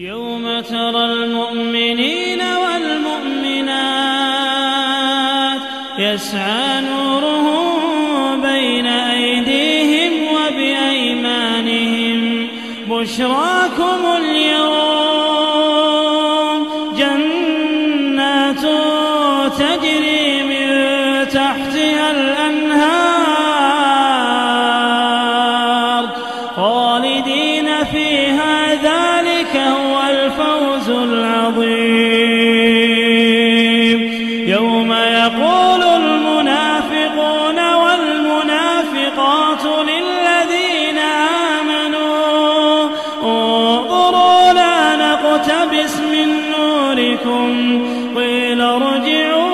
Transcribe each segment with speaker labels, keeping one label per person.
Speaker 1: يوم ترى المؤمنين والمؤمنات يسعى نورهم بين أيديهم وبأيمانهم بشراكم اليوم جنات تجري من تحتها الأنهار خالدين فيها ذلك هو الفوز العظيم. يوم يقول المنافقون والمنافقات للذين آمنوا انظروا لا نقتبس من نوركم قيل ارجعوا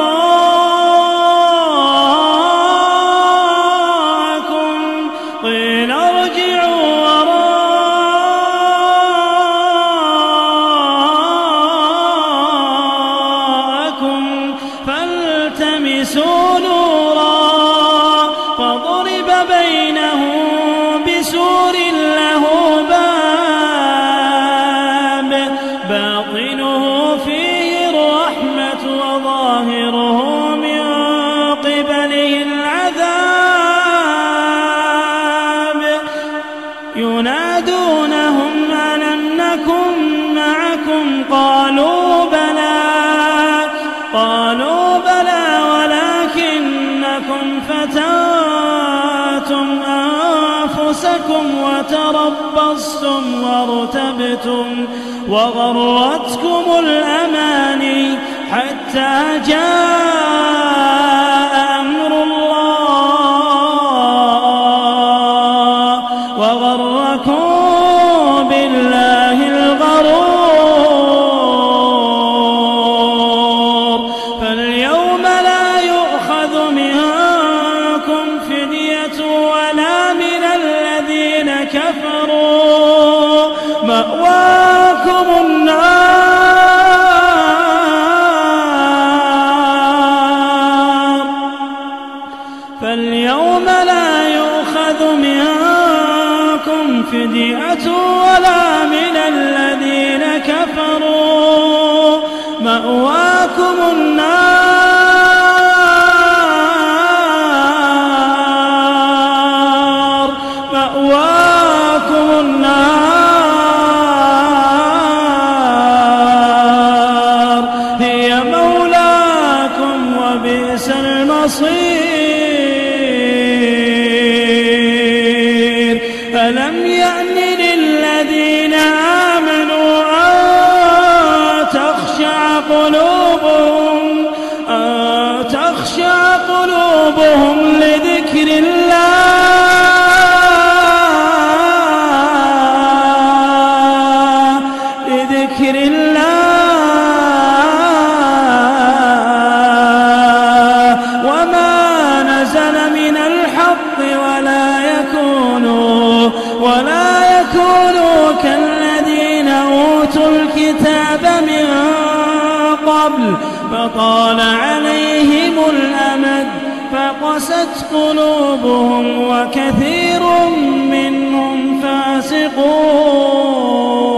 Speaker 1: فالتمسوا نورا فضرب بينهم بسور له باب باطنه فيه الرحمة وظاهره من قبله العذاب ينادونهم ألم نكن معكم قالوا بلى ولكنكم فتنتم أنفسكم وتربصتم وارتبتم وغرتكم الأماني حتى جاء أمر الله وغركم بالله الغرور. فاليوم لا يؤخذ منكم فدية ولا من الذين كفروا مأواكم النار. فاليوم لا يؤخذ منكم فدية ولا من الذين كفروا مأواكم النار هي مولاكم وبئس المصير. ألم يأن للذين آمنوا أن تخشع قلوبهم لذكر الله وما نزل من الحق ولا يكونوا كالذين أوتوا الكتاب من قبل فطال عليهم الأمد فقست قلوبهم وكثير منهم فاسقون.